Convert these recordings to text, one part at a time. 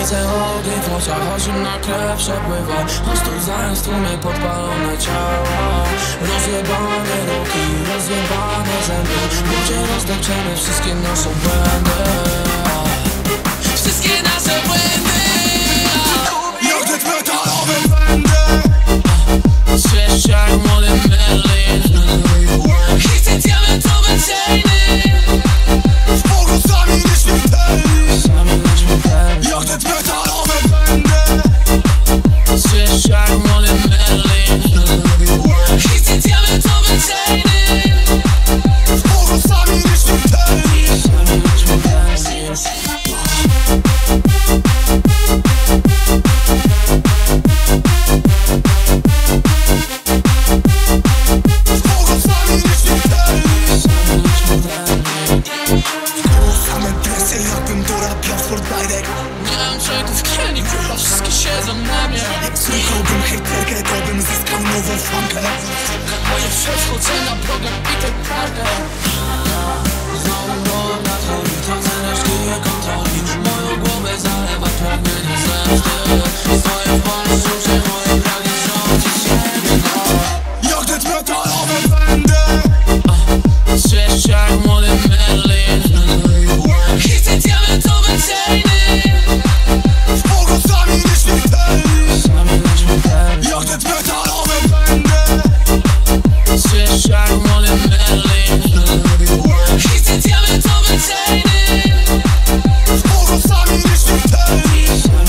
Widzę ogień w oczach, a zimna krew przepływa. Aż tu zając tłumie podpalone ciała. Rozjebane ruki, rozjebane zęby. Ludzie rozdepczemy wszystkie nasze błędy. Wszystkie nasze błędy. Jak death metalowe będę. Śwież jak młody Merlin. I te diamentowe chainy. W Bogu sami nieśmiertelni. Jak death metalowe będę. Śwież jak młody Merlin. I te diamentowe chainy. W Bogu sami nieśmiertelni. Wszystkie siedzą na mnie. Jak słuchałbym hejterkę, to bym zyskał nową fankę. Moje przechodzę na program i tę kartę. Znowu rok nadchodzi, tracę resztki i kontroli. Moją głowę zalewa pragnienie zemsty. Stoję w wolności, moje pragnie rządzić siebie. Jak death metalowe będę. Śwież jak młody Merlin. I te diamentowe chainy. W Bogu sami nieśmiertelni. Jak death metalowe będę. Śwież jak młody Merlin. I te diamentowe chainy. W Bogu sami nieśmiertelni.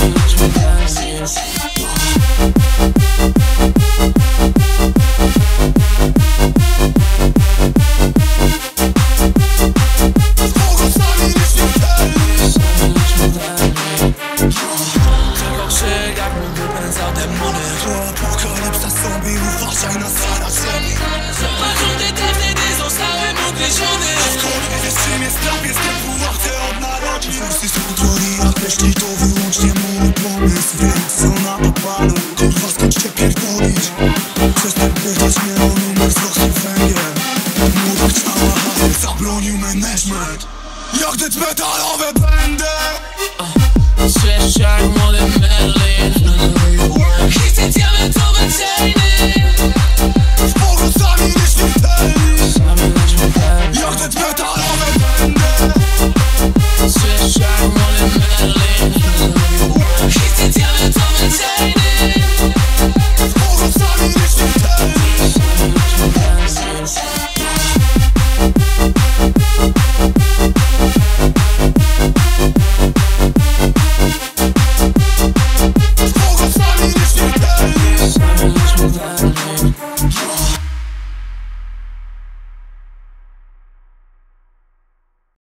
Apokalipsa zombie, uważaj na saraceni. Zobaczą te wtedy zostały ugryzione. Aczkolwiek wiesz czym jest trap, jest typu łapce od narodzin. Forsy z Utwory, jak myśli to wyłącznie mój pomysł. Więc co na popanu, kurwa skończcie pierdolić. Przestań pytać mnie o numer z rosy węgiel. Młoda chciała hasy, zabronił management. Jak death metalowe będę. Śwież jak młody Merlin. I te diamentowe chainy.